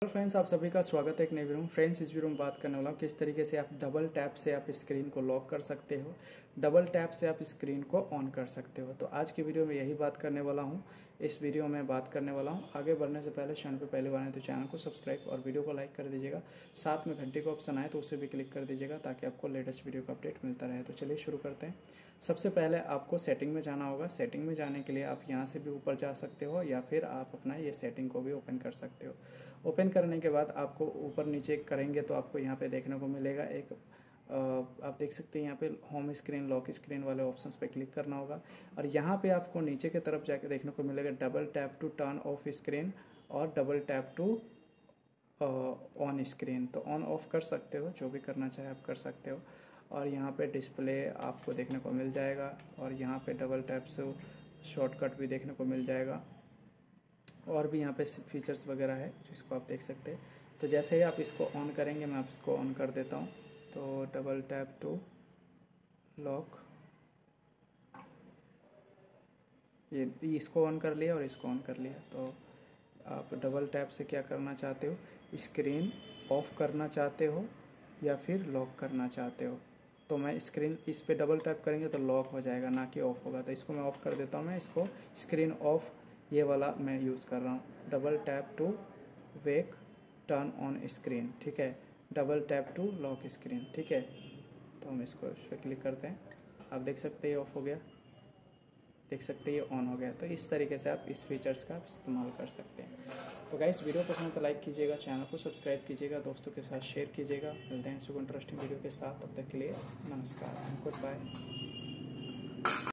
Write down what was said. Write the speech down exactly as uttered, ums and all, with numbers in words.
Hello friends, आप सभी का स्वागत है एक नई वीडियो में। फ्रेंड्स, इस वीडियो में बात करने वाला हूँ किस तरीके से आप डबल टैप से आप स्क्रीन को लॉक कर सकते हो, डबल टैप से आप स्क्रीन को ऑन कर सकते हो। तो आज की वीडियो में यही बात करने वाला हूँ। इस वीडियो में बात करने वाला हूँ। आगे बढ़ने से पहले चैनल पर पहले बार आए तो चैनल को सब्सक्राइब और वीडियो को लाइक कर दीजिएगा। साथ में घंटे का ऑप्शन आए तो उसे भी क्लिक कर दीजिएगा ताकि आपको लेटेस्ट वीडियो का अपडेट मिलता रहे। तो चलिए शुरू करते हैं। सबसे पहले आपको सेटिंग में जाना होगा। सेटिंग में जाने के लिए आप यहाँ से भी ऊपर जा सकते हो या फिर आप अपना ये सेटिंग को भी ओपन कर सकते हो। ओपन करने के बाद आपको ऊपर नीचे करेंगे तो आपको यहाँ पे देखने को मिलेगा एक आ, आप देख सकते हैं यहाँ पे होम स्क्रीन, लॉक स्क्रीन वाले ऑप्शंस पे क्लिक करना होगा और यहाँ पे आपको नीचे की तरफ जाके देखने को मिलेगा double tap to turn off screen और double tap to on screen. तो ऑन ऑफ कर सकते हो, जो भी करना चाहे आप कर सकते हो। और यहाँ पे डिस्प्ले आपको देखने को मिल जाएगा और यहाँ पे डबल टैप से शॉर्टकट भी देखने को मिल जाएगा और भी यहाँ पे फीचर्स वगैरह है जिसको आप देख सकते हैं। तो जैसे ही आप इसको ऑन करेंगे, मैं आप इसको ऑन कर देता हूँ। तो डबल टैप टू लॉक, ये इसको ऑन कर लिया और इसको ऑन कर लिया। तो आप डबल टैप से क्या करना चाहते हो, स्क्रीन ऑफ करना चाहते हो या फिर लॉक करना चाहते हो। तो मैं स्क्रीन इस पे डबल टैप करेंगे तो लॉक हो जाएगा, ना कि ऑफ होगा। तो इसको मैं ऑफ़ कर देता हूँ। मैं इसको स्क्रीन ऑफ ये वाला मैं यूज़ कर रहा हूँ, double tap to wake turn on screen. ठीक है, double tap to lock screen. ठीक है, तो हम इसको इस पर क्लिक करते हैं। आप देख सकते हैं ऑफ हो गया, देख सकते हैं ये ऑन हो गया। तो इस तरीके से आप इस फीचर्स का इस्तेमाल कर सकते हैं। तो गाइस, वीडियो पसंद तो लाइक कीजिएगा, चैनल को सब्सक्राइब कीजिएगा, दोस्तों के साथ शेयर कीजिएगा। मिलते हैं इंटरेस्टिंग वीडियो के साथ। तब तक के लिए नमस्कार, गुड बाय।